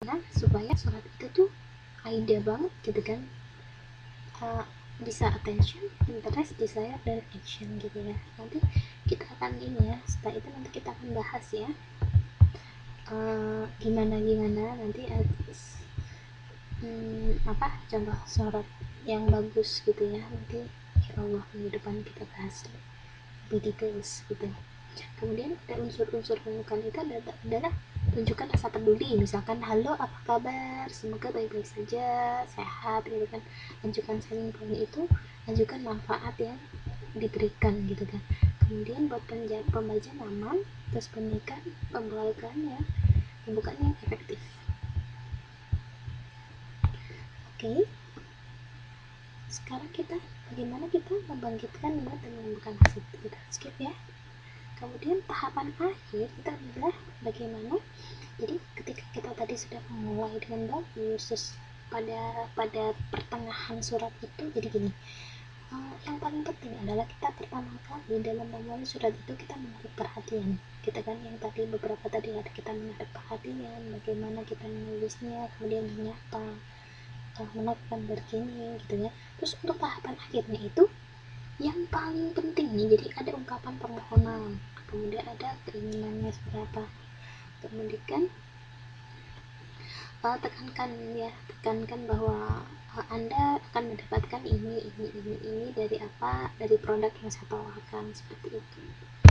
supaya surat itu tuh idea banget gitu kan, bisa attention, interest, desire, dan action gitu ya. Nanti kita akan ini ya, setelah itu nanti kita akan bahas ya gimana nanti apa contoh surat yang bagus gitu ya, nanti insyaallah minggu depan kita bahas lebih details gitu. Kemudian ada unsur-unsur pengukuhan itu adalah tunjukkan rasa peduli, misalkan halo apa kabar, semoga baik-baik saja, sehat gitu kan. Tunjukkan saling poin itu, tunjukkan manfaat yang diberikan gitu kan. Kemudian buat pembaca aman, terus pembukaan yang efektif. Oke, sekarang bagaimana kita membangkitkan minat dan menemukan hasil. Kita skip ya. Kemudian tahapan akhir kita adalah bagaimana, jadi ketika kita tadi sudah memulai dengan bagus, terus pada pertengahan surat itu jadi gini, yang paling penting adalah kita pertama kali dalam memulai surat itu kita menarik perhatian kita kan, yang tadi beberapa tadi ada kita menarik perhatian, bagaimana kita menulisnya, kemudian menyapa, melakukan bergini gitu ya. Terus untuk tahapan akhirnya itu yang paling penting nih, jadi ada ungkapan permohonan, kemudian ada keinginannya seberapa, kemudian tekankan bahwa Anda akan mendapatkan ini dari produk yang saya tawarkan, seperti itu.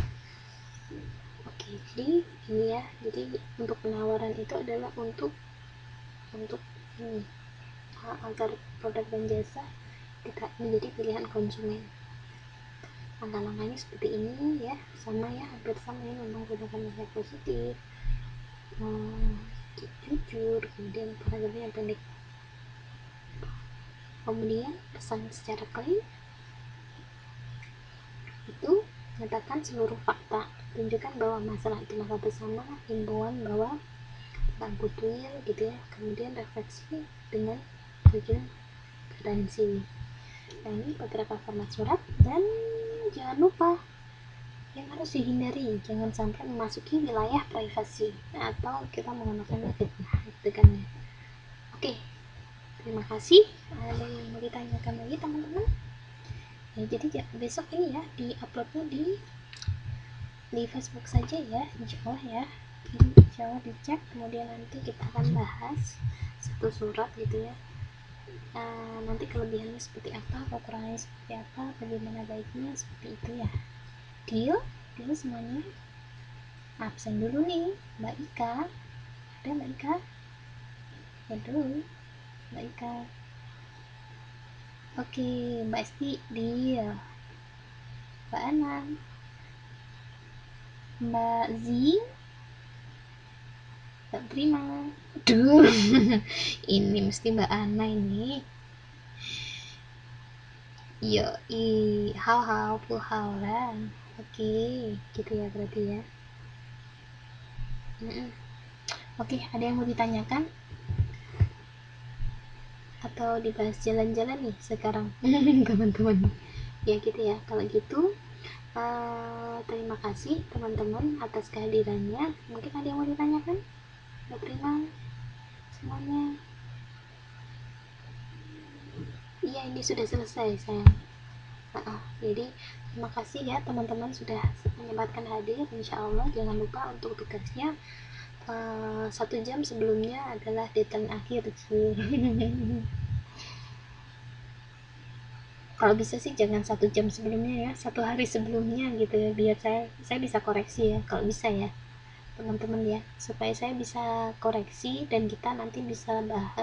Oke, jadi ini ya, jadi untuk penawaran itu adalah untuk ini agar produk dan jasa kita menjadi pilihan konsumen. Langkah-langkahnya seperti ini ya, sama ya, hampir sama ya, memang gunakan bahasa positif, jujur, kemudian paragrafnya yang pendek, kemudian pesan secara clear itu nyatakan seluruh fakta, tunjukkan bahwa masalah itu masalah bersama, himbauan bahwa tentang goodwill gitu ya, kemudian refleksi dengan tujuan garansi. Nah, ini beberapa format surat, dan jangan lupa yang harus dihindari, jangan sampai memasuki wilayah privasi atau kita menggunakannya fitnah gitu kan ya. Oke, terima kasih. Ada yang mau ditanyakan lagi teman-teman? Ya, jadi besok ini ya di uploadnya di Facebook saja ya, insyaallah ya. Jadi insyaallah dicek, kemudian nanti kita akan bahas satu surat gitu ya. Nanti kelebihannya seperti apa, kekurangannya seperti apa, bagaimana baiknya, seperti itu ya. Deal semuanya. Absen dulu nih Mbak Ika. Ada Mbak Ika? Ya dulu Mbak Ika. Oke, Mbak Esti deal. Mbak Anang, Mbak Zing, Mbak Prima. Aduh, ini mesti Mbak Ana ini. Yoi, hal full lah. Oke, gitu ya berarti ya. Oke, ada yang mau ditanyakan? Atau dibahas jalan-jalan nih sekarang teman-teman? Ya gitu ya, kalau gitu terima kasih teman-teman atas kehadirannya. Mungkin ada yang mau ditanyakan? Mbak Prima, semuanya? Iya, ini sudah selesai sayang. Jadi terima kasih ya teman-teman sudah menyempatkan hadir. Insya Allah jangan lupa untuk tugasnya 1 jam sebelumnya adalah deadline akhir sih. Kalau bisa sih jangan 1 jam sebelumnya ya, 1 hari sebelumnya gitu ya, biar saya bisa koreksi ya, kalau bisa ya teman-teman ya, supaya saya bisa koreksi dan kita nanti bisa bahas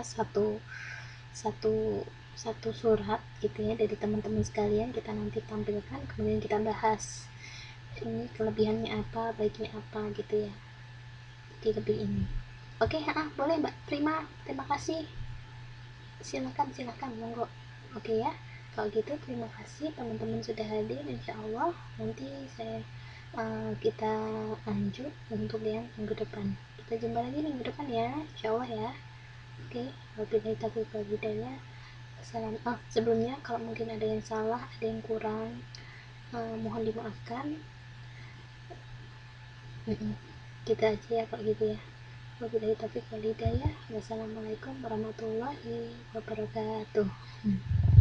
satu surat gitu ya dari teman-teman sekalian, kita nanti tampilkan, kemudian kita bahas ini kelebihannya apa, baiknya apa gitu ya, jadi lebih ini. Oke, boleh Mbak Prima, terima kasih, silakan monggo. Oke ya, kalau gitu terima kasih teman-teman sudah hadir. Insya Allah nanti kita lanjut untuk yang minggu depan, kita jumpa lagi minggu depan ya, Insya Allah ya. Oke, wabillahi taufiq wal hidayah. Sebelumnya kalau mungkin ada yang salah, ada yang kurang, mohon dimaafkan. Kita aja ya kalau gitu ya. Wabillahi taufiq wal hidayah. Wassalamualaikum warahmatullahi wabarakatuh.